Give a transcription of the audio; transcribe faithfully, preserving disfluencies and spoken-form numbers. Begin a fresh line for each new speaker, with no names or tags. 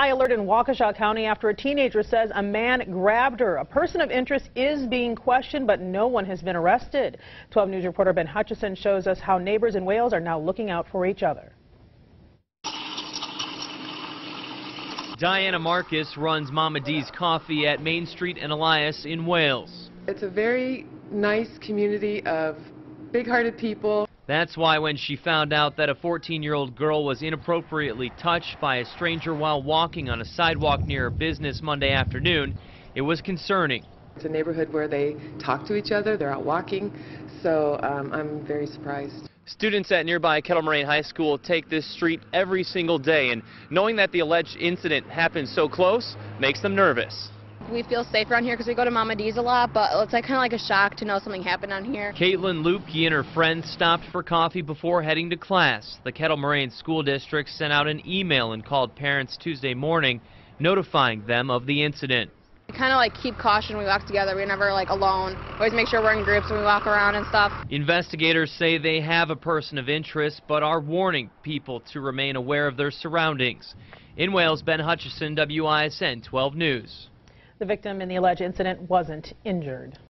high alert in Waukesha County after a teenager says a man grabbed her. A person of interest is being questioned, but no one has been arrested. twelve News reporter Ben Hutchison shows us how neighbors in Wales are now looking out for each other.
Diana Marcus runs Mama D's Coffee at Main Street and Elias in Wales.
It's a very nice community of big-hearted people.
That's why when she found out that a fourteen-year-old girl was inappropriately touched by a stranger while walking on a sidewalk near her business Monday afternoon, it was concerning.
It's a neighborhood where they talk to each other, they're out walking, so um, I'm very surprised.
Students at nearby Kettle Moraine High School take this street every single day, and knowing that the alleged incident happened so close makes them nervous.
We feel safe around here because we go to Mama D's a lot, but it's like kind of like a shock to know something happened on here.
Caitlin Lupke and her friends stopped for coffee before heading to class. The Kettle Moraine School District sent out an email and called parents Tuesday morning, notifying them of the incident.
We kind of like keep caution when we walk together. We're never like alone. Always make sure we're in groups when we walk around and stuff.
Investigators say they have a person of interest, but are warning people to remain aware of their surroundings. In Wales, Ben Hutchison, W I S N twelve News.
The victim in the alleged incident wasn't injured.